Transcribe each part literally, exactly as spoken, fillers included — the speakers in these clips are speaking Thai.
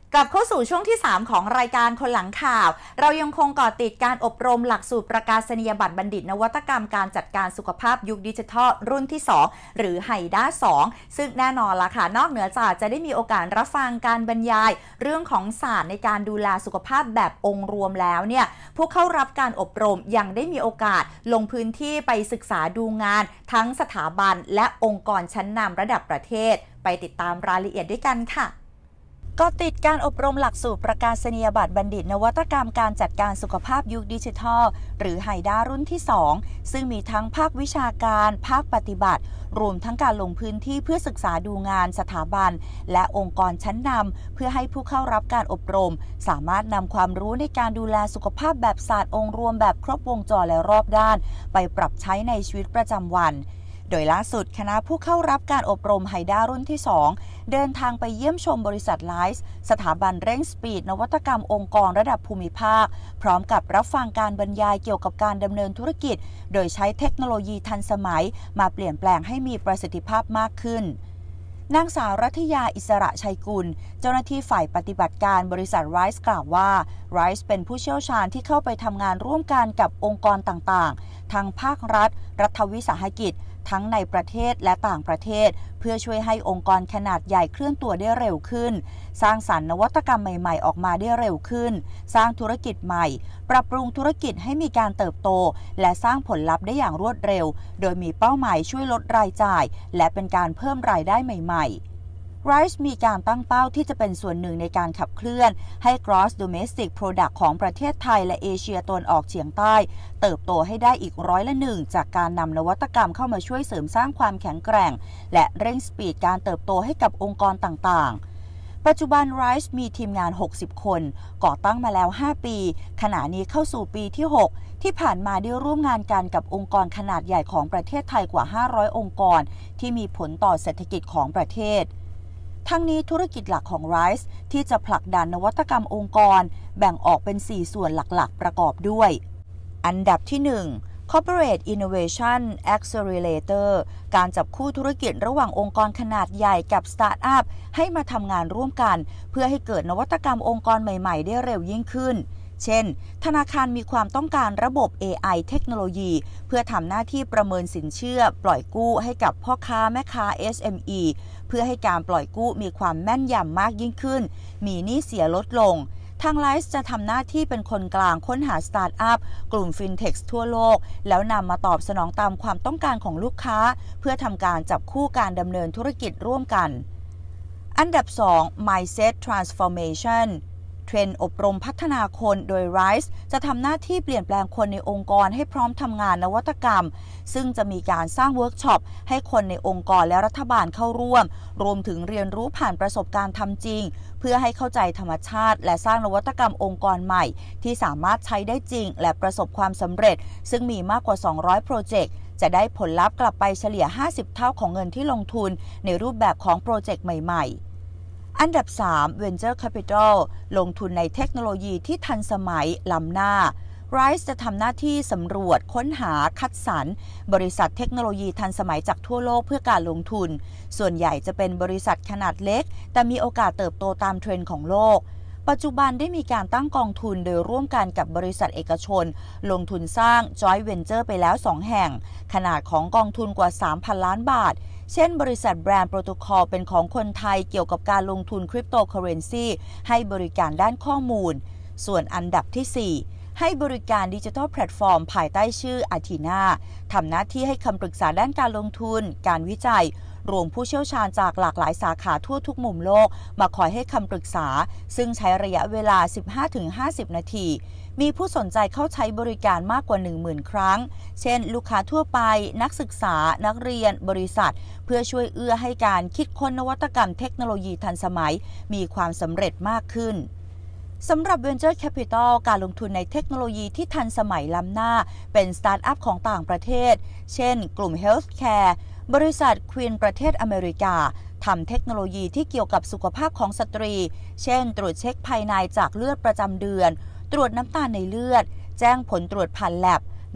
กลับเข้าสู่ช่วงที่สามของรายการคนหลังข่าวเรายังคงเกาะติดการอบรมหลักสูตรประกาศนียบัตรบัณฑิตนวัตกรรมการจัดการสุขภาพยุคดิจิทัลรุ่นที่สองหรือไฮด้าสองซึ่งแน่นอนละค่ะนอกเหนือจากจะได้มีโอกาสรับฟังการบรรยายเรื่องของศาสตร์ในการดูแลสุขภาพแบบองค์รวมแล้วเนี่ยผู้เข้ารับการอบรมยังได้มีโอกาสลงพื้นที่ไปศึกษาดูงานทั้งสถาบันและองค์กรชั้นนำระดับประเทศไปติดตามรายละเอียดด้วยกันค่ะก็ติดการอบรมหลักสูตรประกาศนียบัตรบัณฑิตนวัตกรรมการจัดการสุขภาพยุคดิจิทัลหรือไฮด้ารุ่นที่สองซึ่งมีทั้งภาควิชาการภาคปฏิบัติรวมทั้งการลงพื้นที่เพื่อศึกษาดูงานสถาบันและองค์กรชั้นนำเพื่อให้ผู้เข้ารับการอบรมสามารถนำความรู้ในการดูแลสุขภาพแบบศาสตร์องค์รวมแบบครบวงจรและรอบด้านไปปรับใช้ในชีวิตประจำวันโดยล่าสุดคณะผู้เข้ารับการอบรมไฮด้ารุ่นที่สองเดินทางไปเยี่ยมชมบริษัทไลซ์สถาบันเร่งสปีดนวัตกรรมองค์กรระดับภูมิภาคพร้อมกับรับฟังการบรรยายเกี่ยวกับการดำเนินธุรกิจโดยใช้เทคโนโลยีทันสมัยมาเปลี่ยนแปลงให้มีประสิทธิภาพมากขึ้นนางสาวรัตยาอิสระชัยกุลเจ้าหน้าที่ฝ่ายปฏิบัติการบริษัทไรซ์กล่าวว่าไรซ์เป็นผู้เชี่ยวชาญที่เข้าไปทำงานร่วมกันกับองค์กรต่างๆทั้งภาครัฐรัฐวิสาหกิจทั้งในประเทศและต่างประเทศเพื่อช่วยให้องค์กรขนาดใหญ่เคลื่อนตัวได้เร็วขึ้นสร้างสรรค์นวัตกรรมใหม่ๆออกมาได้เร็วขึ้นสร้างธุรกิจใหม่ปรับปรุงธุรกิจให้มีการเติบโตและสร้างผลลัพธ์ได้อย่างรวดเร็วโดยมีเป้าหมายช่วยลดรายจ่ายและเป็นการเพิ่มรายได้ใหม่ๆRice มีการตั้งเป้าที่จะเป็นส่วนหนึ่งในการขับเคลื่อนให้ Gross Domestic Product ของประเทศไทยและเอเชียตะวันออกเฉียงใต้เติบโตให้ได้อีกร้อยละหนึ่งจากการนำนวัตกรรมเข้ามาช่วยเสริมสร้างความแข็งแกร่งและเร่งสปีดการเติบโตให้กับองค์กรต่างๆปัจจุบัน Rice มีทีมงานหกสิบคนก่อตั้งมาแล้วห้าปีขณะนี้เข้าสู่ปีที่หกที่ผ่านมาได้ร่วมงานกันกับองค์กรขนาดใหญ่ของประเทศไทยกว่าห้าร้อยองค์กรที่มีผลต่อเศรษฐกิจของประเทศทั้งนี้ธุรกิจหลักของ Rice ที่จะผลักดันนวัตกรรมองค์กรแบ่งออกเป็นสี่ส่วนหลักๆประกอบด้วยอันดับที่หนึ่ง Corporate Innovation Accelerator การจับคู่ธุรกิจระหว่างองค์กรขนาดใหญ่กับสตาร์ทอัพให้มาทำงานร่วมกันเพื่อให้เกิดนวัตกรรมองค์กรใหม่ๆได้เร็วยิ่งขึ้นเช่นธนาคารมีความต้องการระบบ เอ ไอ เทคโนโลยีเพื่อทำหน้าที่ประเมินสินเชื่อปล่อยกู้ให้กับพ่อค้าแม่ค้า เอส เอ็ม อี เพื่อให้การปล่อยกู้มีความแม่นยำมากยิ่งขึ้นมีหนี้เสียลดลงทางไลซ์จะทำหน้าที่เป็นคนกลางค้นหาสตาร์ทอัพกลุ่มฟินเทคทั่วโลกแล้วนำมาตอบสนองตามความต้องการของลูกค้าเพื่อทำการจับคู่การดำเนินธุรกิจร่วมกันอันดับสอง Mindset Transformationเทรนด์อบรมพัฒนาคนโดย Rice จะทำหน้าที่เปลี่ยนแปลงคนในองค์กรให้พร้อมทำงานนวัตกรรมซึ่งจะมีการสร้างเวิร์กช็อปให้คนในองค์กรและรัฐบาลเข้าร่วมรวมถึงเรียนรู้ผ่านประสบการณ์ทำจริงเพื่อให้เข้าใจธรรมชาติและสร้างนวัตกรรมองค์กรใหม่ที่สามารถใช้ได้จริงและประสบความสำเร็จซึ่งมีมากกว่าสองร้อยโปรเจกต์จะได้ผลลัพธ์กลับไปเฉลี่ยห้าสิบเท่าของเงินที่ลงทุนในรูปแบบของโปรเจกต์ใหม่ๆอันดับสาม Venture Capital ลงทุนในเทคโนโลยีที่ทันสมัยล้ำหน้า Rice จะทำหน้าที่สำรวจค้นหาคัดสรรบริษัทเทคโนโลยีทันสมัยจากทั่วโลกเพื่อการลงทุนส่วนใหญ่จะเป็นบริษัทขนาดเล็กแต่มีโอกาสเติบโตตามเทรนด์ของโลกปัจจุบันได้มีการตั้งกองทุนโดยร่วมกันกับบริษัทเอกชนลงทุนสร้าง Joint Venture ไปแล้วสองแห่งขนาดของกองทุนกว่า สามพัน ล้านบาทเช่นบริษัทแบรนด์โปรโตคอลเป็นของคนไทยเกี่ยวกับการลงทุนคริปโตเคอเรนซีให้บริการด้านข้อมูลส่วนอันดับที่สี่ให้บริการดิจิทัลแพลตฟอร์มภายใต้ชื่อ Athena ทำหน้าที่ให้คำปรึกษาด้านการลงทุนการวิจัยรวมผู้เชี่ยวชาญจากหลากหลายสาขาทั่วทุกมุมโลกมาคอยให้คำปรึกษาซึ่งใช้ระยะเวลา สิบห้าถึงห้าสิบ นาทีมีผู้สนใจเข้าใช้บริการมากกว่า หนึ่งหมื่น ครั้งเช่นลูกค้าทั่วไปนักศึกษานักเรียนบริษัทเพื่อช่วยเอื้อให้การคิดค้นนวัตกรรมเทคโนโลยีทันสมัยมีความสำเร็จมากขึ้นสำหรับ Venture Capital การลงทุนในเทคโนโลยีที่ทันสมัยล้ำหน้าเป็นสตาร์ทอัพของต่างประเทศเช่นกลุ่ม Healthcare บริษัท Queen ประเทศอเมริกาทำเทคโนโลยีที่เกี่ยวกับสุขภาพของสตรีเช่นตรวจเช็คภายในจากเลือดประจำเดือนตรวจน้ำตาลในเลือดแจ้งผลตรวจผ่านแลบ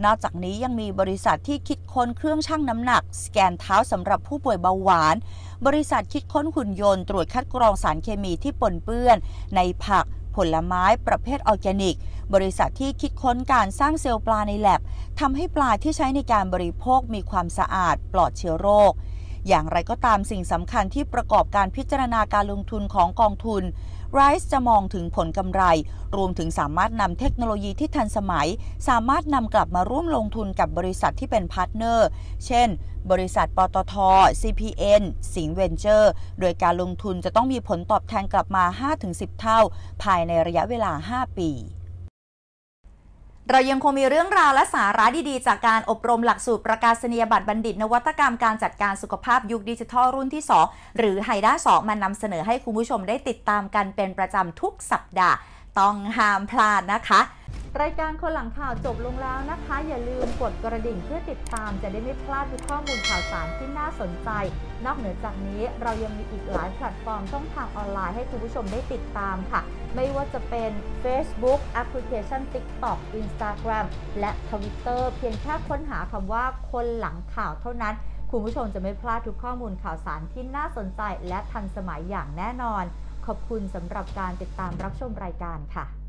นอกจากนี้ยังมีบริษัทที่คิดค้นเครื่องชั่งน้ำหนักสแกนเท้าสำหรับผู้ป่วยเบาหวานบริษัทคิดค้นหุ่นยนต์ตรวจคัดกรองสารเคมีที่ปนเปื้อนในผักผลไม้ประเภทออร์แกนิกบริษัทที่คิดค้นการสร้างเซลล์ปลาในแลบทำให้ปลาที่ใช้ในการบริโภคมีความสะอาดปลอดเชื้อโรคอย่างไรก็ตามสิ่งสำคัญที่ประกอบการพิจารณาการลงทุนของกองทุน Rise จะมองถึงผลกำไรรวมถึงสามารถนำเทคโนโลยีที่ทันสมัยสามารถนำกลับมาร่วมลงทุนกับบริษัทที่เป็นพาร์ทเนอร์เช่นบริษัทปตท ซี พี เอ็น สิงห์เวนเจอร์โดยการลงทุนจะต้องมีผลตอบแทนกลับมา ห้าถึงสิบ เท่าภายในระยะเวลา ห้า ปีเรายังคงมีเรื่องราวและสาระดีๆจากการอบรมหลักสูตรประกาศนียบัตรบัณฑิตนวัตกรรมการจัดการสุขภาพยุคดิจิทัลรุ่นที่สองหรือไฮด้าสองมานำเสนอให้คุณผู้ชมได้ติดตามกันเป็นประจำทุกสัปดาห์ต้องห้ามพลาดนะคะรายการคนหลังข่าวจบลงแล้วนะคะอย่าลืมกดกระดิ่งเพื่อติดตามจะได้ไม่พลาดทุกข้อมูลข่าวสารที่น่าสนใจนอกเหนือจากนี้เรายังมีอีกหลายแพลตฟอร์มช่องทางออนไลน์ให้คุณผู้ชมได้ติดตามค่ะไม่ว่าจะเป็น Facebook แอปพลิเคชัน TikTok Instagram และ Twitter เพียงแค่ค้นหาคำว่าคนหลังข่าวเท่านั้นคุณผู้ชมจะไม่พลาดทุกข้อมูลข่าวสารที่น่าสนใจและทันสมัยอย่างแน่นอนขอบคุณสำหรับการติดตามรับชมรายการค่ะ